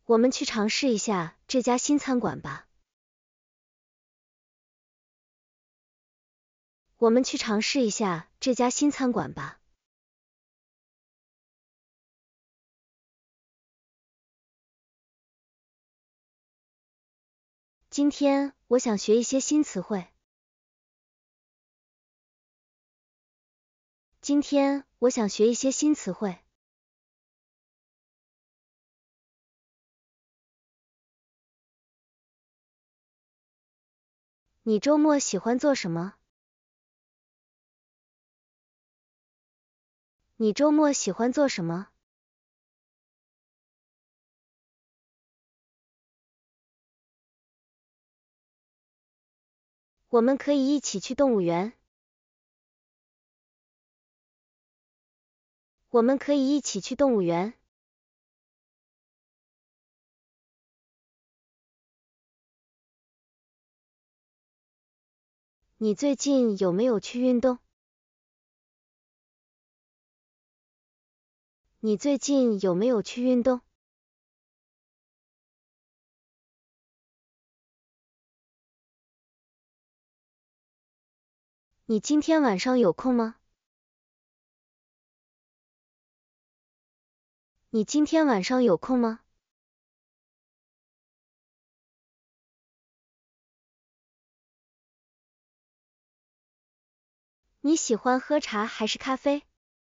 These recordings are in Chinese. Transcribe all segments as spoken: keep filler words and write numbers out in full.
我们去尝试一下这家新餐馆吧。我们去尝试一下这家新餐馆吧。今天我想学一些新词汇。今天我想学一些新词汇。你周末喜欢做什么？你周末喜欢做什么？我们可以一起去动物园。我们可以一起去动物园。你最近有没有去运动？你最近有没有去运动？你今天晚上有空吗？你今天晚上有空吗？你喜欢喝茶还是咖啡？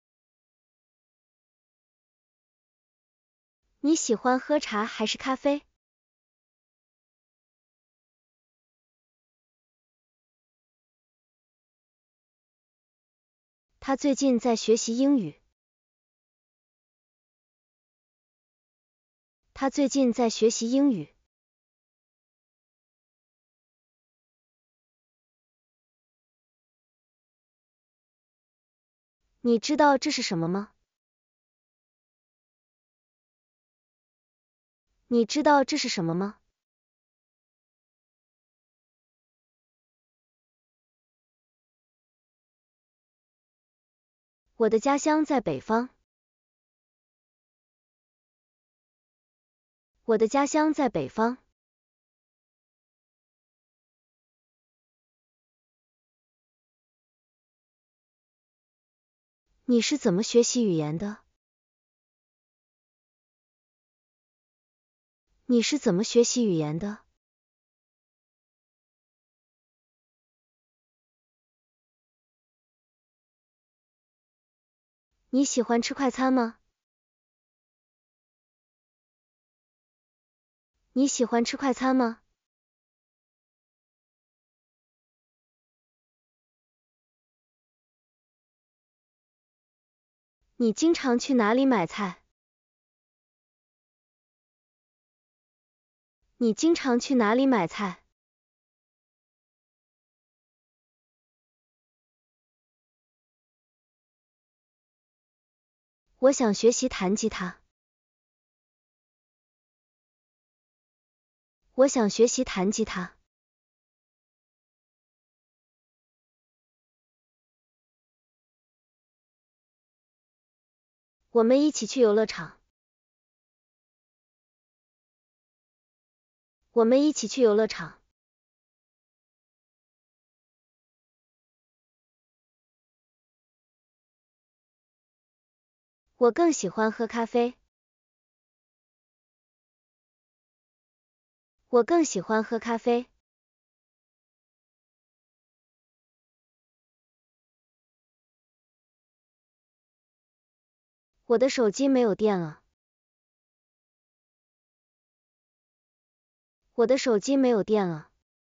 你喜欢喝茶还是咖啡？他最近在学习英语。他最近在学习英语。你知道这是什么吗？你知道这是什么吗？我的家乡在北方。我的家乡在北方。你是怎么学习语言的？你是怎么学习语言的？你喜欢吃快餐吗？你喜欢吃快餐吗？你经常去哪里买菜？你经常去哪里买菜？我想学习弹吉他。我想学习弹吉他。我们一起去游乐场。我们一起去游乐场。我更喜欢喝咖啡。我更喜欢喝咖啡。我的手机没有电了。我的手机没有电了。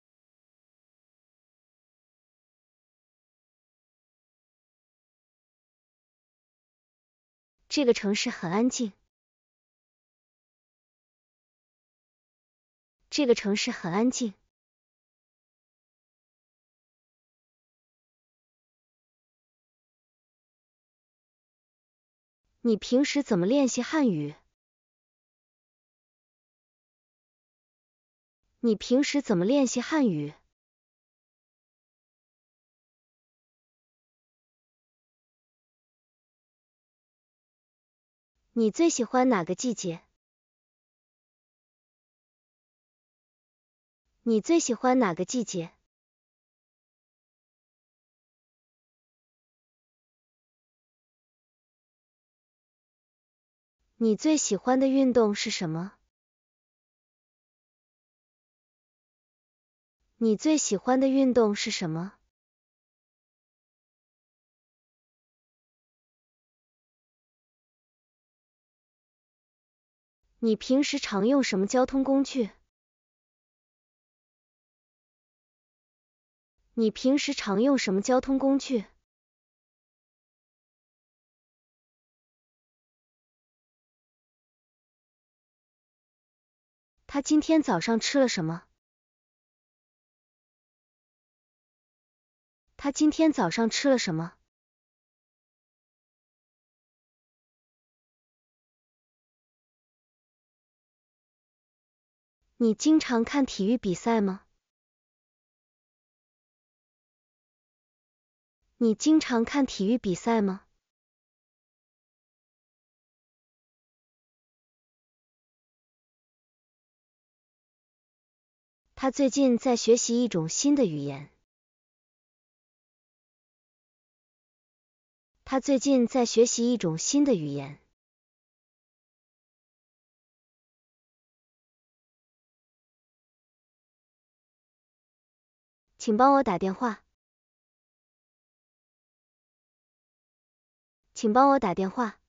这个城市很安静。这个城市很安静。你平时怎么练习汉语？你平时怎么练习汉语？你最喜欢哪个季节？ 你最喜欢哪个季节？你最喜欢的运动是什么？你最喜欢的运动是什么？你平时常用什么交通工具？你平时常用什么交通工具？他今天早上吃了什么？他今天早上吃了什么？你经常看体育比赛吗？你经常看体育比赛吗？他最近在学习一种新的语言。他最近在学习一种新的语言。请帮我打电话。请帮我打电话。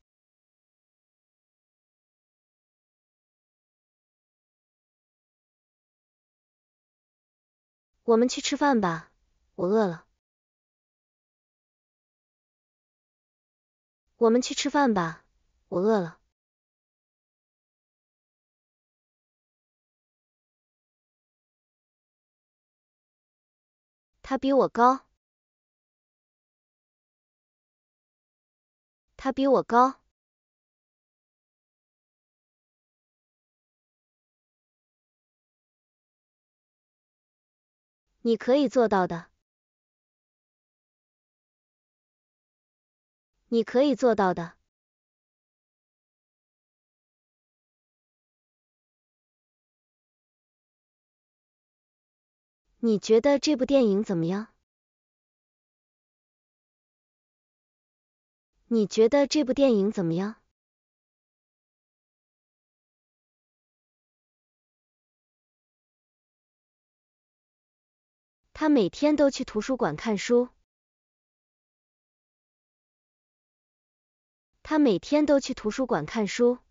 我们去吃饭吧，我饿了。我们去吃饭吧，我饿了。他比我高。他比我高。你可以做到的。你可以做到的。你觉得这部电影怎么样？你觉得这部电影怎么样？他每天都去图书馆看书。他每天都去图书馆看书。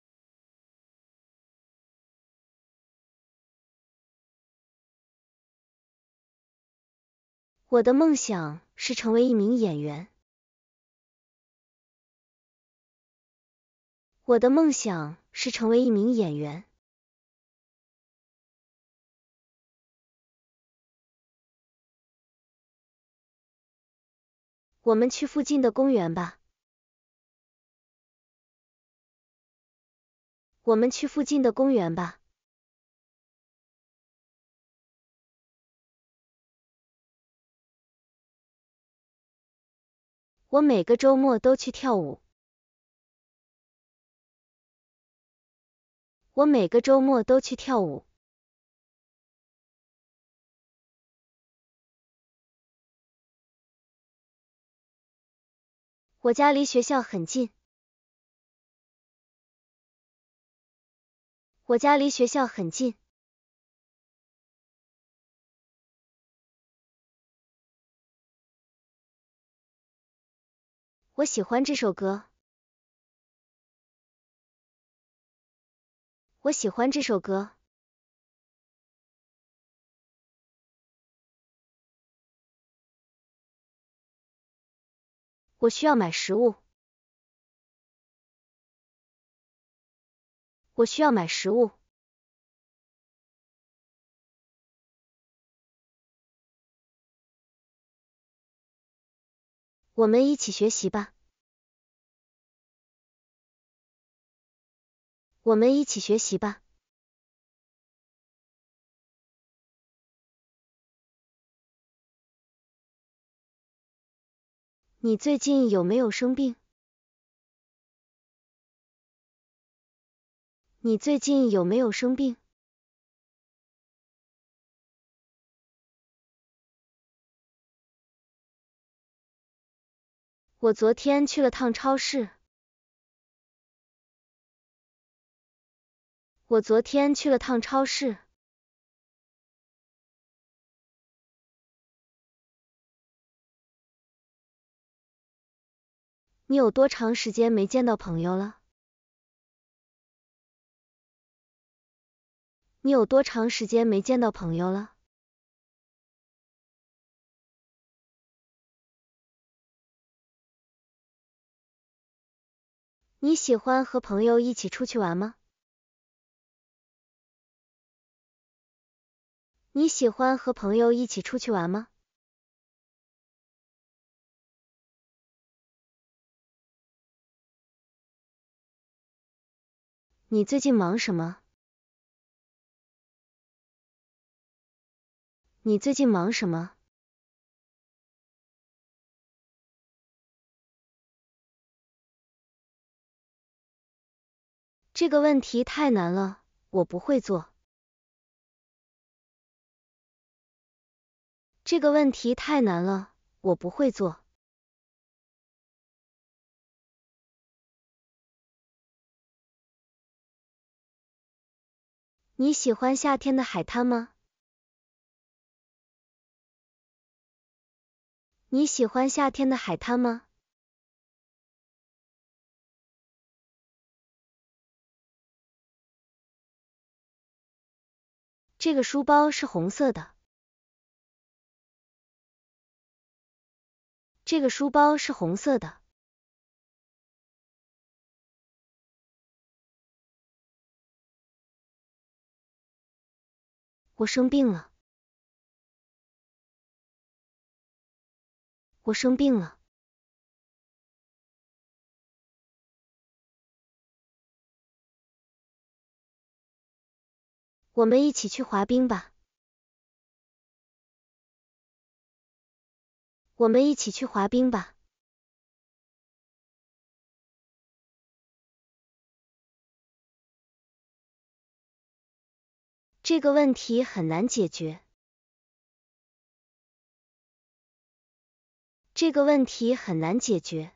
我的梦想是成为一名演员。我的梦想是成为一名演员。我们去附近的公园吧。我们去附近的公园吧。我每个周末都去跳舞。我每个周末都去跳舞。我家离学校很近。我家离学校很近。我喜欢这首歌。我喜欢这首歌。我需要买食物。我需要买食物。我们一起学习吧。我们一起学习吧。你最近有没有生病？你最近有没有生病？ 我昨天去了趟超市。我昨天去了趟超市。你有多长时间没见到朋友了？你有多长时间没见到朋友了？你喜欢和朋友一起出去玩吗？你喜欢和朋友一起出去玩吗？你最近忙什么？你最近忙什么？这个问题太难了，我不会做。这个问题太难了，我不会做。你喜欢夏天的海滩吗？你喜欢夏天的海滩吗？这个书包是红色的。这个书包是红色的。我生病了。我生病了。我们一起去滑冰吧。我们一起去滑冰吧。这个问题很难解决。这个问题很难解决。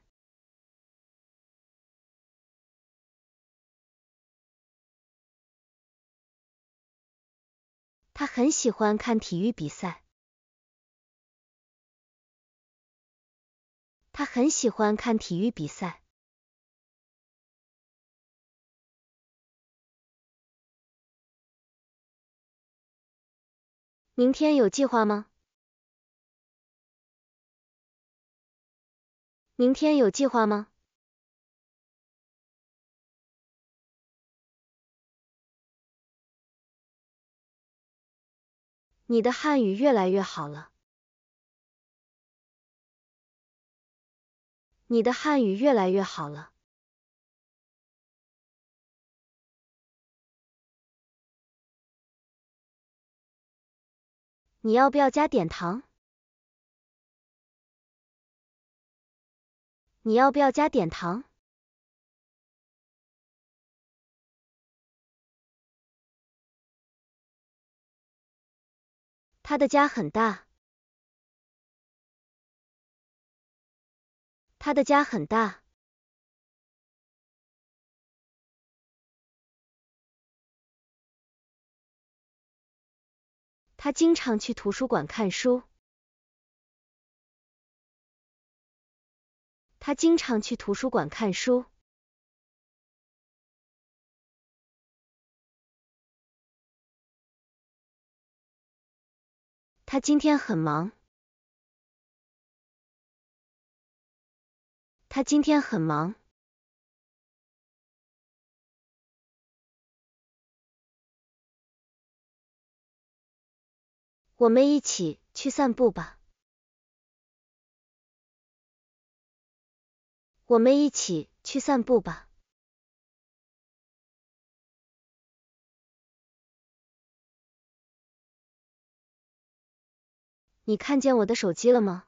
他很喜欢看体育比赛。他很喜欢看体育比赛。明天有计划吗？明天有计划吗？你的汉语越来越好了。你的汉语越来越好了。你要不要加点糖？你要不要加点糖？他的家很大。他的家很大。他经常去图书馆看书。他经常去图书馆看书。他今天很忙。他今天很忙。我们一起去散步吧。我们一起去散步吧。你看见我的手机了吗？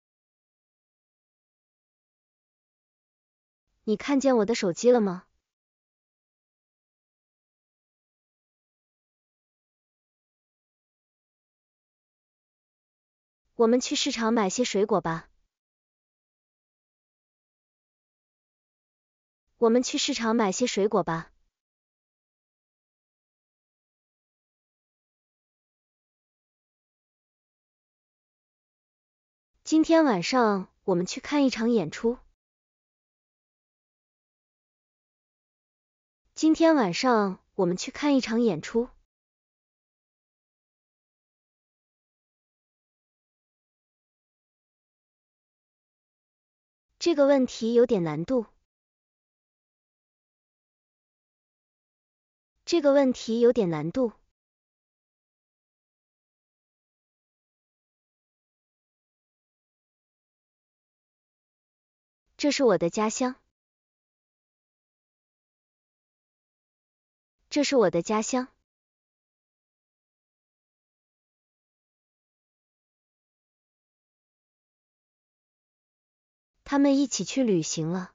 你看见我的手机了吗？我们去市场买些水果吧。 我们去市场买些水果吧。今天晚上我们去看一场演出。今天晚上我们去看一场演出。这个问题有点难度。这个问题有点难度。这是我的家乡。这是我的家乡。他们一起去旅行了。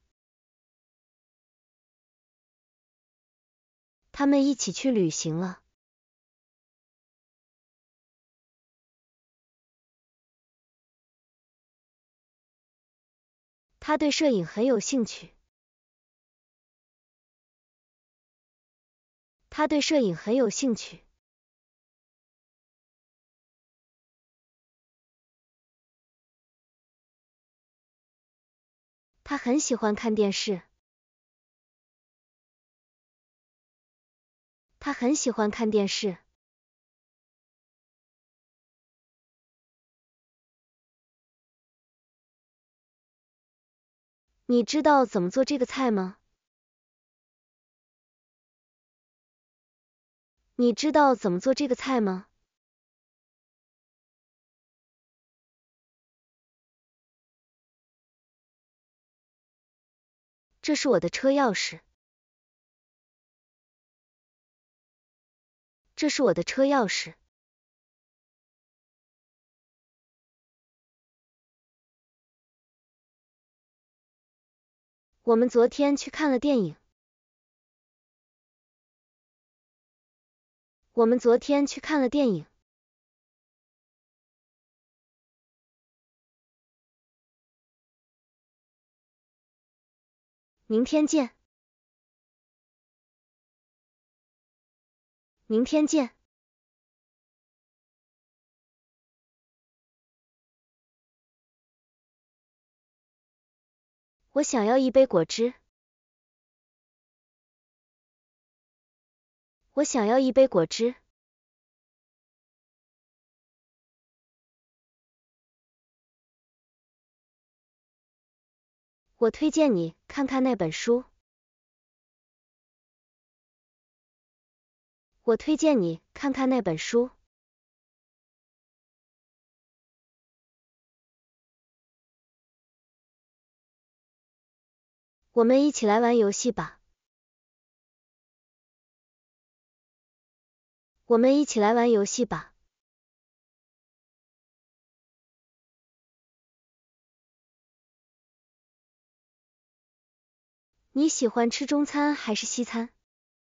他们一起去旅行了。他对摄影很有兴趣。他对摄影很有兴趣。他很喜欢看电视。他很喜欢看电视。你知道怎么做这个菜吗？你知道怎么做这个菜吗？这是我的车钥匙。这是我的车钥匙。我们昨天去看了电影。我们昨天去看了电影。明天见。明天见。我想要一杯果汁。我想要一杯果汁。我推荐你看看那本书。我推荐你看看那本书。我们一起来玩游戏吧。我们一起来玩游戏吧。你喜欢吃中餐还是西餐？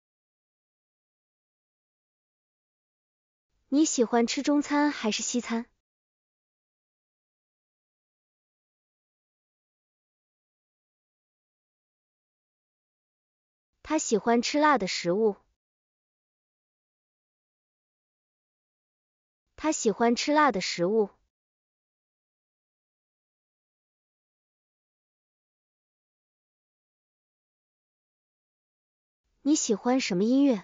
你喜欢吃中餐还是西餐？他喜欢吃辣的食物。他喜欢吃辣的食物。你喜欢什么音乐？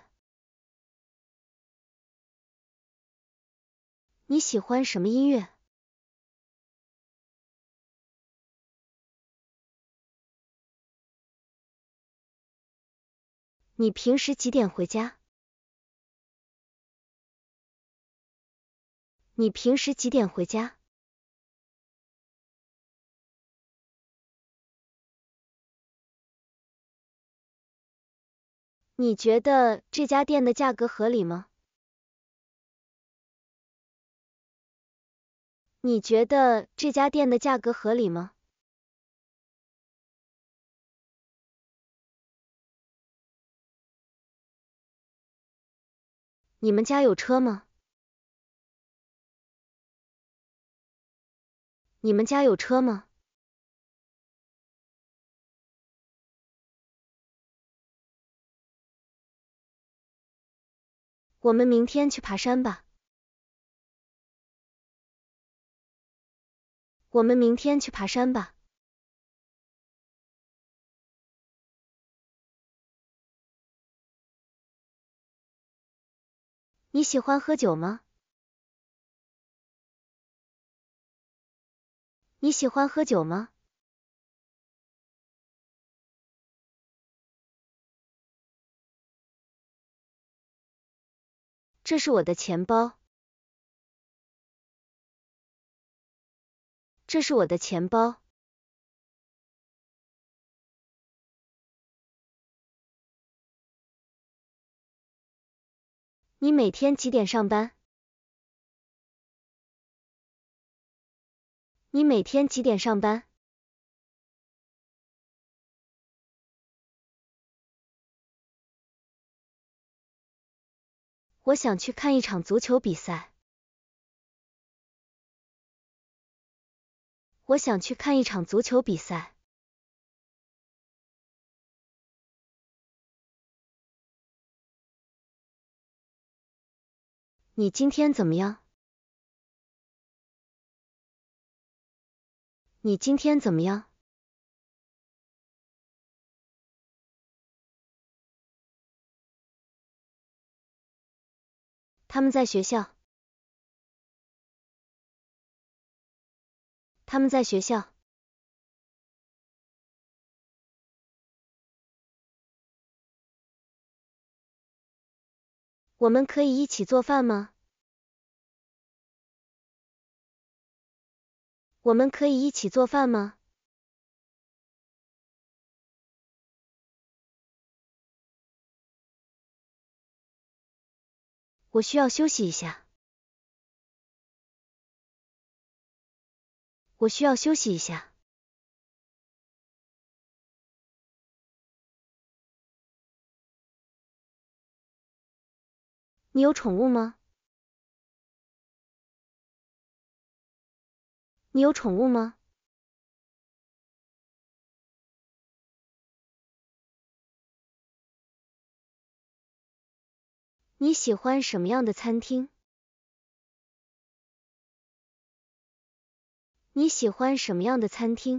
你喜欢什么音乐？你平时几点回家？你平时几点回家？你觉得这家店的价格合理吗？你觉得这家店的价格合理吗？你们家有车吗？你们家有车吗？ 我们明天去爬山吧。我们明天去爬山吧。你喜欢喝酒吗？你喜欢喝酒吗？这是我的钱包。这是我的钱包。你每天几点上班？你每天几点上班？我想去看一场足球比赛。我想去看一场足球比赛。你今天怎么样？你今天怎么样？他们在学校。他们在学校。我们可以一起做饭吗？我们可以一起做饭吗？我需要休息一下。我需要休息一下。你有宠物吗？你有宠物吗？你喜欢什么样的餐厅？你喜欢什么样的餐厅？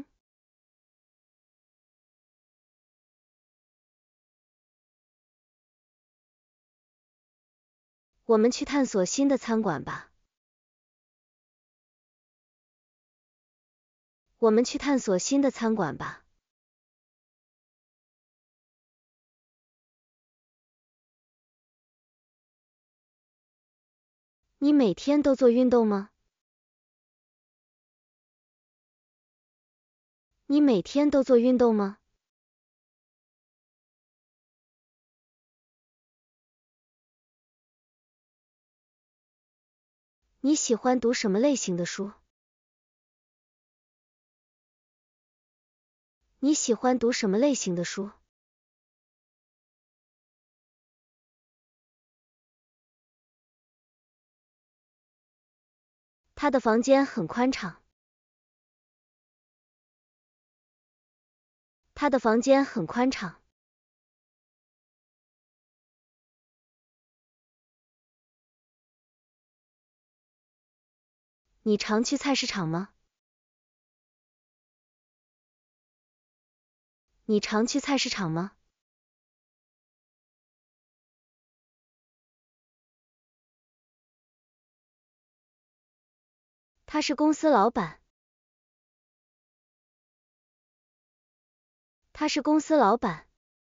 我们去探索新的餐馆吧。我们去探索新的餐馆吧。你每天都做运动吗？你每天都做运动吗？你喜欢读什么类型的书？你喜欢读什么类型的书？他的房间很宽敞。他的房间很宽敞。你常去菜市场吗？你常去菜市场吗？他是公司老板。他是公司老板。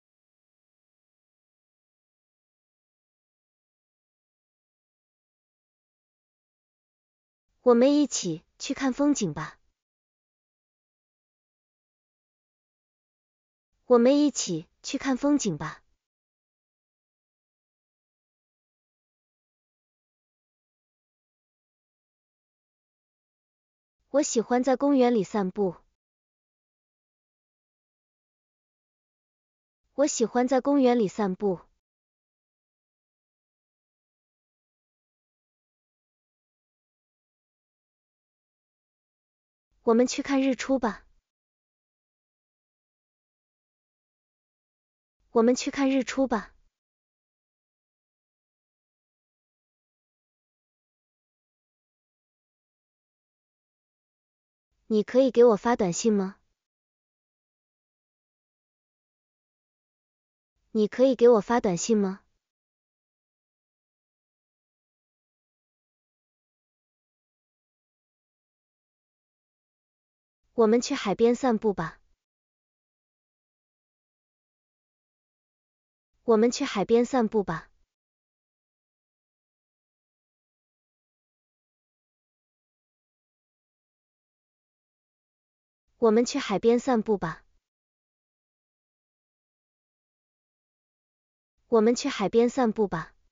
我们一起去看风景吧。我们一起去看风景吧。我喜欢在公园里散步。我喜欢在公园里散步。我们去看日出吧。我们去看日出吧。 你可以给我发短信吗？你可以给我发短信吗？我们去海边散步吧。我们去海边散步吧。我们去海边散步吧。我们去海边散步吧。